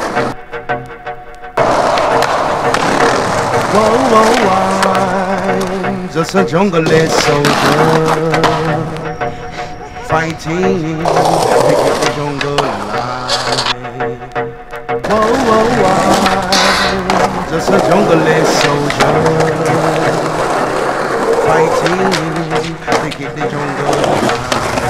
I'm just a jungle soldier fighting to keep the jungle alive. I'm just a jungle soldier fighting to keep the jungle alive.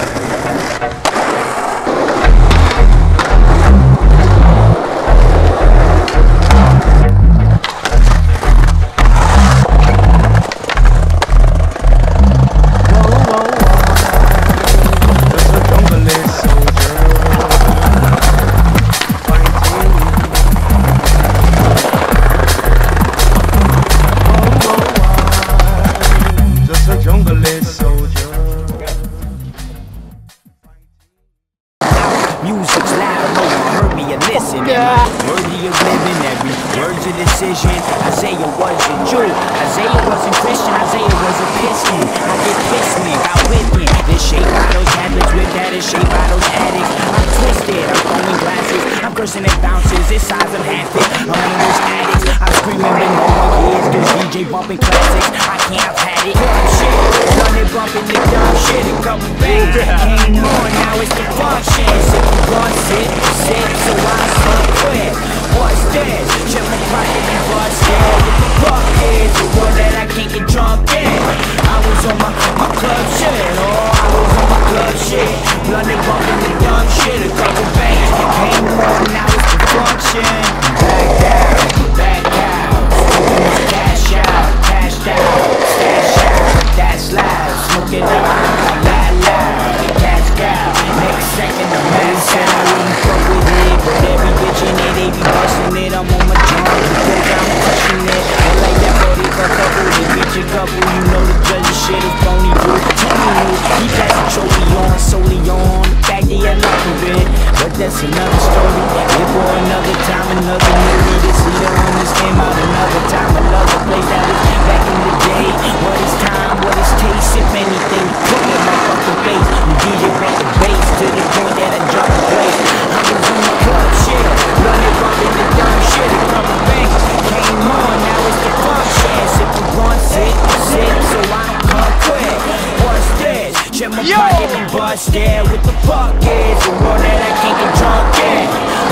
Music's loud, no one heard me and listen. Worthy of living, every word's a decision. Isaiah wasn't Jew, Isaiah wasn't Christian, Isaiah was a piston. I get pissed, got whipping. This shape by those habits, whipped at is shape by those addicts. I'm twisted, I'm throwing glasses, I'm cursing at bounces. This size I'm half it, I'm one of those addicts. I'm screaming when no one hears, cause DJ bumping classics. I can't have had it, dumb shit. Run it bumping the dumb shit, a couple bangs. Came on, now it's the function. One sit, so I start quick. What's this? Check my pocket and busted. What the fuck is the one that I can't get drunk in? I was on my club shit. Oh, I was on my club shit. Blunted bumping the dumb shit. A couple bangs came on, now it's the function. Back down, back out. Cash out, cashed out. Stash out, that's loud. Smoking out, loud, loud. Cash out, next second I'm mass out. I wouldn't fuck with it, but every bitch in it, they be bustin' it. I'm on my drum, because I'm crushing it. I like that body for a couple, they bitch a couple. You know the judge's shit is phony, dude. Tony knew, he passed the trophy on, solely on the fact that I love it. But that's another story, live for another time, another movie. This leader on this came out another time, another place. That was back in the day. What is time, what is taste, if anything, put me in my fucking face. You DJ back the bass to the point that I drop the place. I was in the club shit, running bumping the dumb shit. A couple bangs came on, now it's the fun shit. Sip the one, sit, so I don't come quick. What's this? Check my pocket and busted. What the fuck is the world that I can't get drunk in?